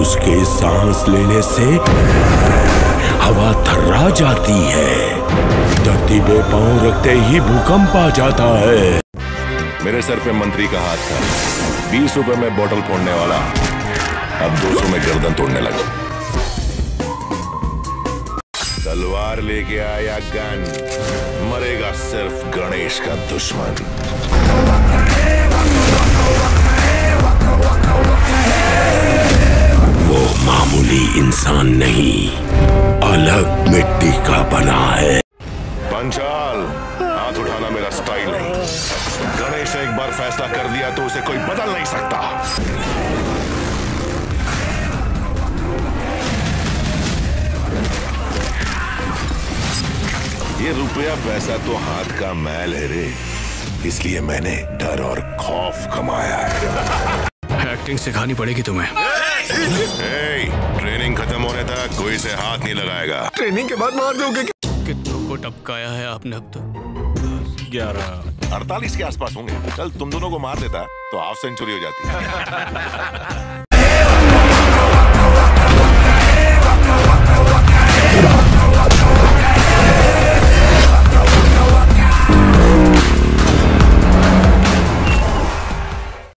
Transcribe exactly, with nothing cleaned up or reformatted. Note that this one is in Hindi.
उसके सांस लेने से हवा थर्रा जाती है, धरती पे पांव रखते ही भूकंप आ जाता है। मेरे सर पे मंत्री का हाथ था, बीस रुपए में बोतल फोड़ने वाला अब दो सौ में गर्दन तोड़ने लगा। तलवार लेके आया गन, मरेगा सिर्फ गणेश का दुश्मन। वो मामूली इंसान नहीं, अलग मिट्टी का बना है। पंचाल, हाथ उठाना मेरा स्टाइल नहीं। गणेश ने एक बार फैसला कर दिया तो उसे कोई बदल नहीं सकता। ये रुपया पैसा तो हाथ का मैल है रे, इसलिए मैंने डर और खौफ कमाया है। एक्टिंग सिखानी पड़ेगी तुम्हें। hey, ट्रेनिंग खत्म होने तक कोई से हाथ नहीं लगाएगा। ट्रेनिंग के बाद मार दोगे? कितनों को टपकाया है आपने अब तक? ग्यारह अड़तालीस के आसपास होंगे। कल तुम दोनों को मार देता तो हाफ सेंचुरी हो जाती।